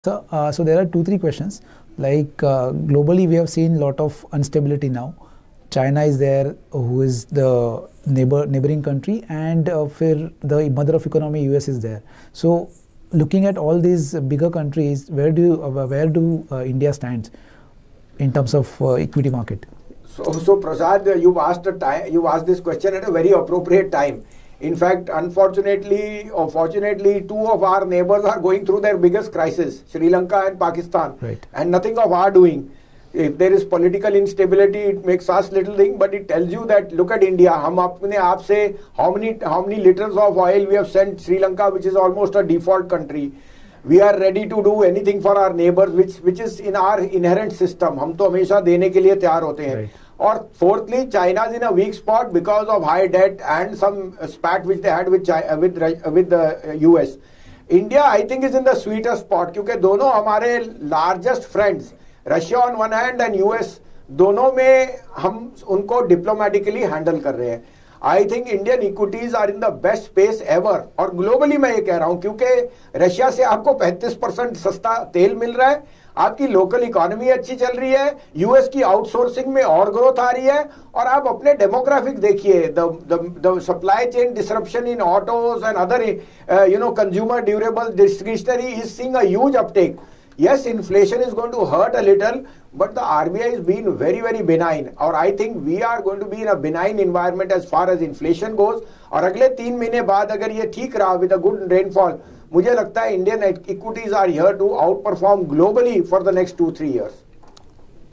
So there are two, three questions. Globally, we have seen a lot of instability now. China is there, who is the neighboring country, and the mother of economy, US, is there. So, looking at all these bigger countries, where do India stands in terms of equity market? So Prasad, you've asked this question at a very appropriate time. In fact, unfortunately or fortunately, two of our neighbors are going through their biggest crisis, Sri Lanka and Pakistan. Right. And nothing of our doing. If there is political instability, it makes us little thing, but it tells you that look at India. हम अपने आप से how many liters of oil we have sent Sri Lanka, which is almost a default country. We are ready to do anything for our neighbors, which is in our inherent system. हम तो हमेशा देने के लिए तैयार होते हैं. Right. Or fourthly, China is in a weak spot because of high debt and some spat which they had with the US. India, I think, is in the sweeter spot क्योंकि दोनों हमारे largest friends, Russia on one hand and US, दोनों में हम उनको diplomatically handle कर रहे हैं. I think Indian equities are in the best space ever. और globally मैं ये कह रहा हूँ क्योंकि रशिया से आपको 35% सस्ता तेल मिल रहा है, आपकी लोकल इकोनॉमी अच्छी चल रही है, यूएस की आउटसोर्सिंग में और ग्रोथ आ रही है, और आप अपने डेमोग्राफिक देखिए, the supply chain disruption in autos and other consumer durable discretionary is seeing a huge uptake. Yes, inflation is going to hurt a little, but the RBI is being very, very benign. और I think we are going to be in a benign environment as far as inflation goes. और अगले 3 महीने बाद अगर ये ठीक रहा with a good rainfall, मुझे लगता है Indian equities are here to outperform globally for the next 2-3 years.